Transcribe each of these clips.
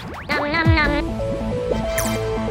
Nom nom nom.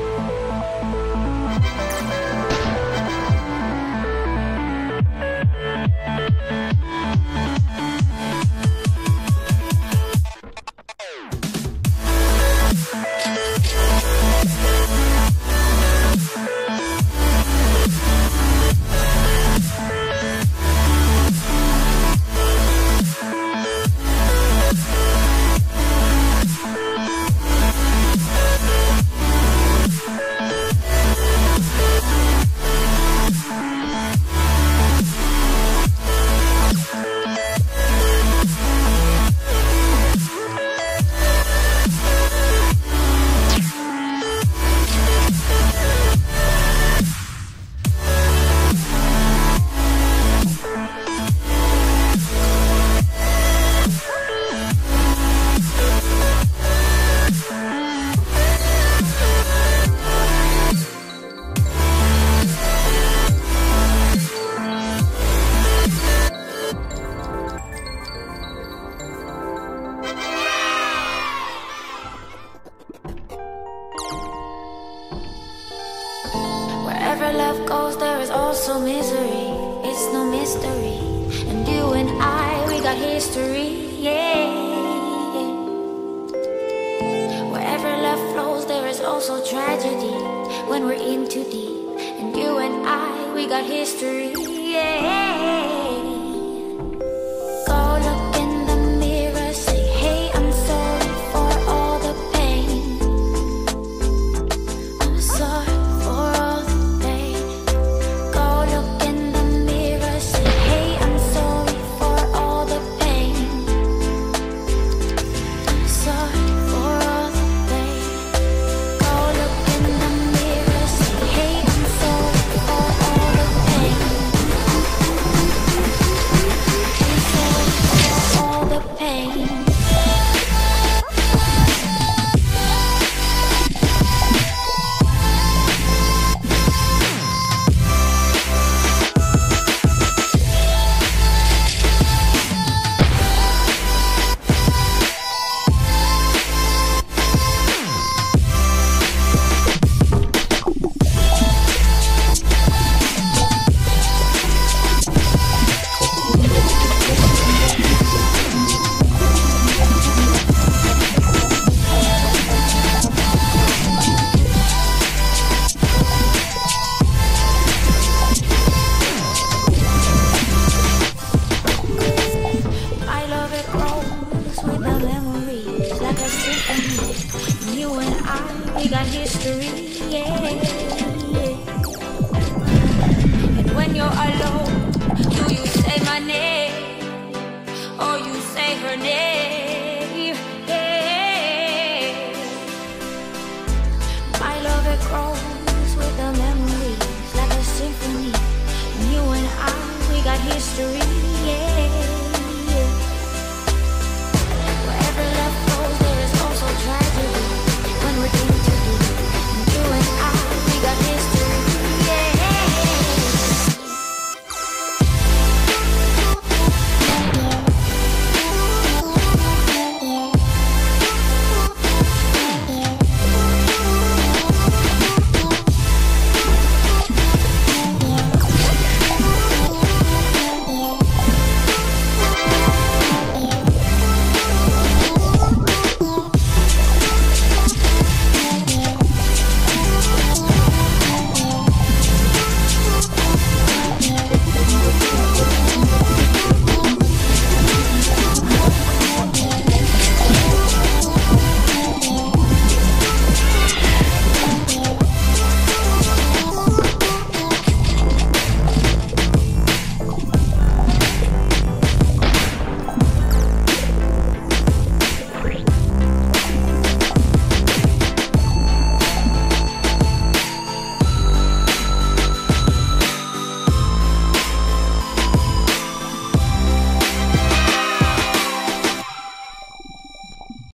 Wherever love goes, there is also misery. It's no mystery. And you and I, we got history. Yeah. Wherever love flows, there is also tragedy. When we're in too deep. And you and I, we got history. Yeah. Go look in the mirror, say, hey, I'm sorry for all the pain. I'm sorry for all the pain. Go look in the mirror, say, hey, I'm sorry for all the pain. I'm sorry for all the pain. Go look in the mirror, say, hey, I'm sorry for all the pain. I'm sorry for all the pain. My love, it grows with the memories like a symphony. You and I, we got history, yeah. And when you're alone, do you say my name or you say her name?